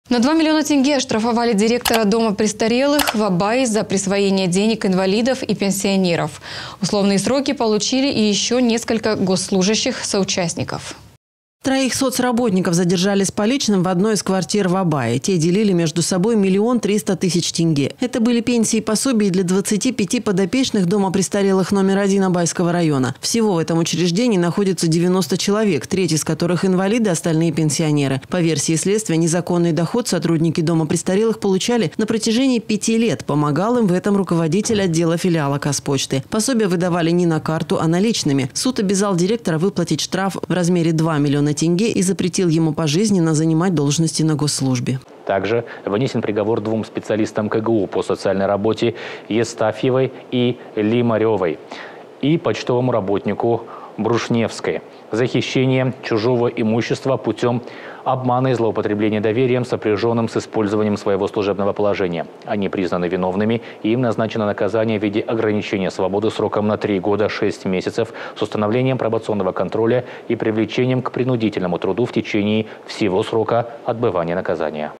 На 2 миллиона тенге оштрафовали директора дома престарелых в Абае за присвоение денег инвалидов и пенсионеров. Условные сроки получили и еще несколько госслужащих соучастников. 3 соцработников задержали с поличным в одной из квартир в Абае. Те делили между собой 1 300 000 тенге. Это были пенсии и пособия для 25 подопечных дома престарелых номер 1 Абайского района. Всего в этом учреждении находится 90 человек, треть из которых инвалиды, остальные пенсионеры. По версии следствия, незаконный доход сотрудники дома престарелых получали на протяжении 5 лет. Помогал им в этом руководитель отдела филиала Казпочты. Пособия выдавали не на карту, а наличными. Суд обязал директора выплатить штраф в размере 2 миллиона тенге и запретил ему пожизненно занимать должности на госслужбе. Также вынесен приговор 2 специалистам КГУ по социальной работе Естафьевой и Лимаревой и почтовому работнику Брушневской за хищение чужого имущества путем обмана и злоупотребления доверием, сопряженным с использованием своего служебного положения. Они признаны виновными, и им назначено наказание в виде ограничения свободы сроком на 3 года 6 месяцев с установлением пробационного контроля и привлечением к принудительному труду в течение всего срока отбывания наказания.